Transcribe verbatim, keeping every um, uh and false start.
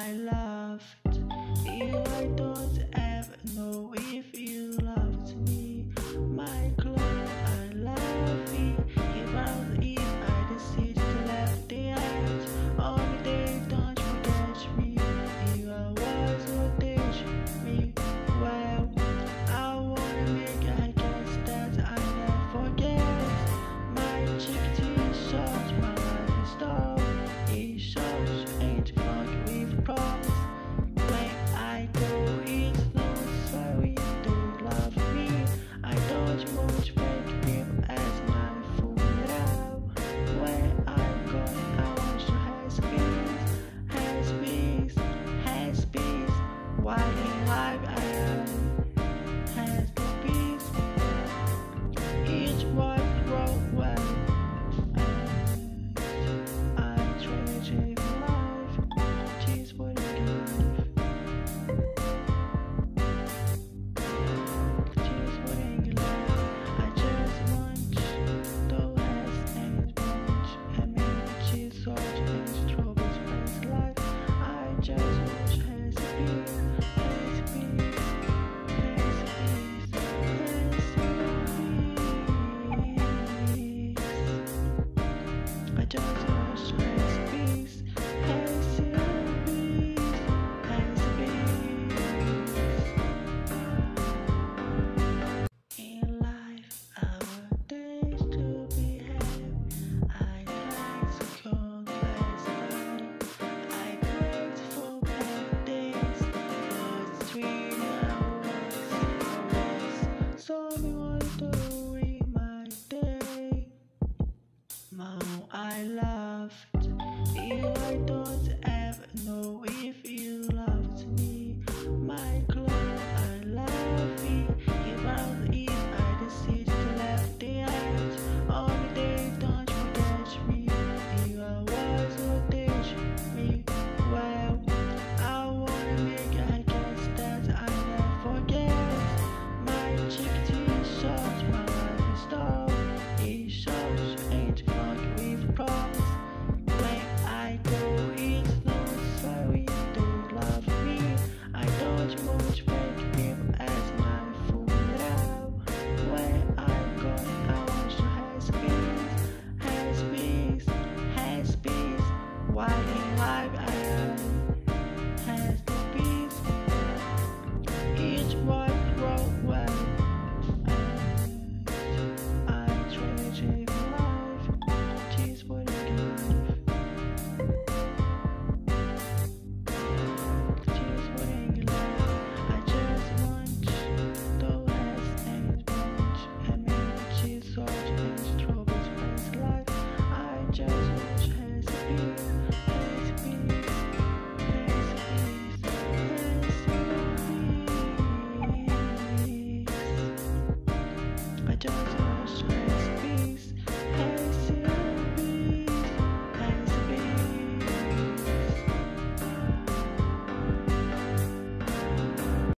I loved you. I don't ever know if you loved me. My clothes, I love you. Even if I decide to left the edge, only they don't forget me. You are always what teach me well. I wanna make I guess that I never forget. My cheek t-shirt, my life is dull. It shows ain't fun with promise. When I go, it's not sorry. Do you love me? I don't want fake people as my fool now. When I go, I want to have peace, have peace, have peace. Why in life I am has no peace? Each one wrong way. I treasure life. Cheers for the life. Cheers for the life. I just want to have and want and make cheese so and troubles past life. I just want to have peace, have peace, have peace, have peace. I just want to have peace, have peace, have peace. In life, our days to be had. I tried to count last night. I prayed for better days, but three hours. Someone to read my day. Mom, I loved you. I don't